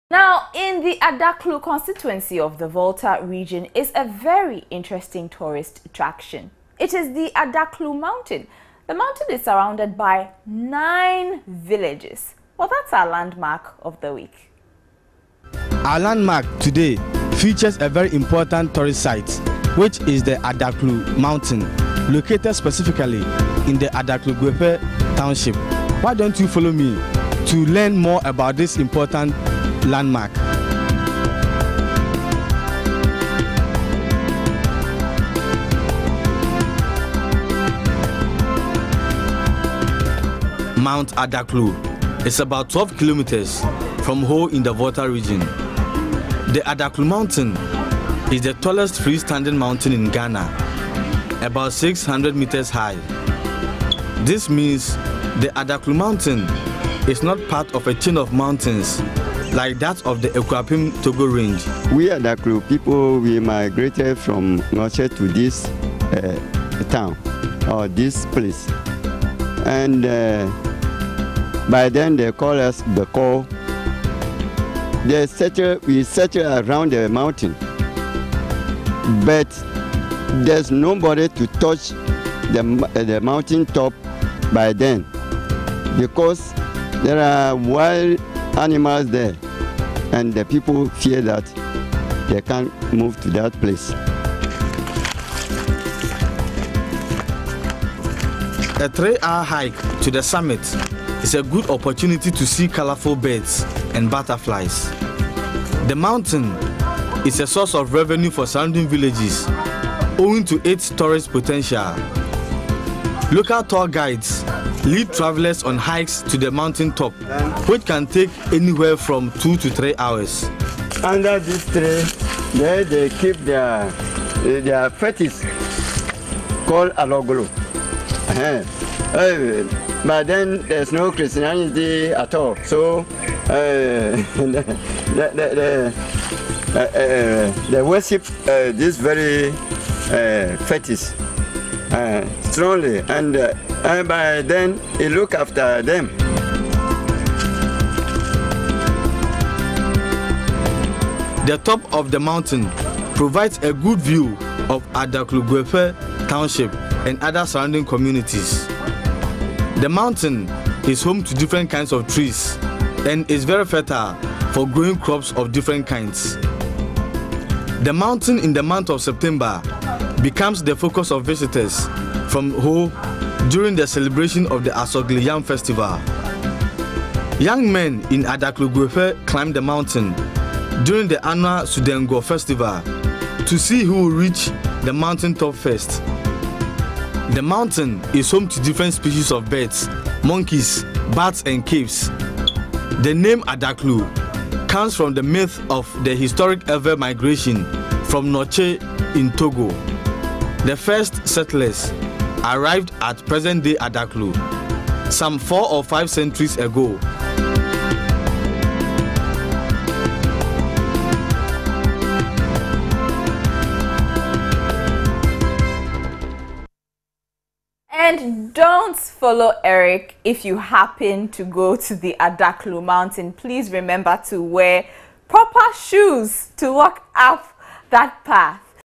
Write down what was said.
Now, in the Adaklu constituency of the Volta region is a very interesting tourist attraction. It is the Adaklu mountain. The mountain is surrounded by 9 villages. Well, that's our landmark of the week. Our landmark today features a very important tourist site, which is the Adaklu mountain, located specifically in the Adaklu township. Why don't you follow me to learn more about this important landmark? Mount Adaklu is about 12 kilometers from Ho in the Volta region. The Adaklu mountain is the tallest freestanding mountain in Ghana, about 600 meters high. This means the Adaklu mountain is not part of a chain of mountains like that of the Ekwapim Togo range. We Adaklu people, we migrated from Noche to this town or this place, and by then they call us Beko. We settle around the mountain, but there's nobody to touch the mountain top by then, because there are wild animals there, and the people fear that they can't move to that place. A 3-hour hike to the summit is a good opportunity to see colorful birds and butterflies. The mountain is a source of revenue for surrounding villages, owing to its tourist potential. Local tour guides lead travelers on hikes to the mountain top, which can take anywhere from 2 to 3 hours. Under this tree, there they keep their fetish called Adaklu. But then there's no Christianity at all, so they worship this very fetish strongly, and by then he look after them. The top of the mountain provides a good view of Adaklu township and other surrounding communities. The mountain is home to different kinds of trees and is very fertile for growing crops of different kinds. The mountain in the month of September becomes the focus of visitors from Ho during the celebration of the Asogli Yam Festival. Young men in Adaklu climb the mountain during the annual Sudengo Festival to see who will reach the mountain top first. The mountain is home to different species of birds, monkeys, bats and caves. The name Adaklu comes from the myth of the historic ever migration from Noche in Togo. The first settlers arrived at present-day Adaklu some 4 or 5 centuries ago. And don't follow Eric if you happen to go to the Adaklu mountain. Please remember to wear proper shoes to walk up that path.